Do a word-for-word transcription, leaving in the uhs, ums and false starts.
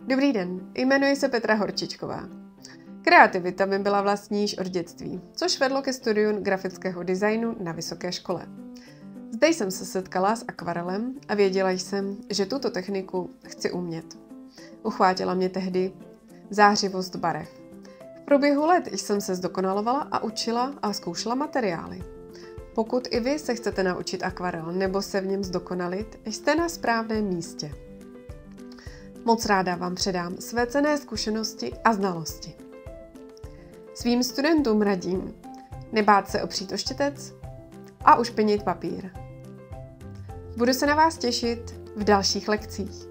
Dobrý den, jmenuji se Petra Horčičková. Kreativita mi byla vlastní již od dětství, což vedlo ke studiu grafického designu na vysoké škole. Zde jsem se setkala s akvarelem a věděla jsem, že tuto techniku chci umět. Uchvátila mě tehdy zářivost barev. V průběhu let jsem se zdokonalovala a učila a zkoušela materiály. Pokud i vy se chcete naučit akvarel nebo se v něm zdokonalit, jste na správném místě. Moc ráda vám předám své cenné zkušenosti a znalosti. Svým studentům radím nebát se opřít o štětec a ušpinit papír. Budu se na vás těšit v dalších lekcích.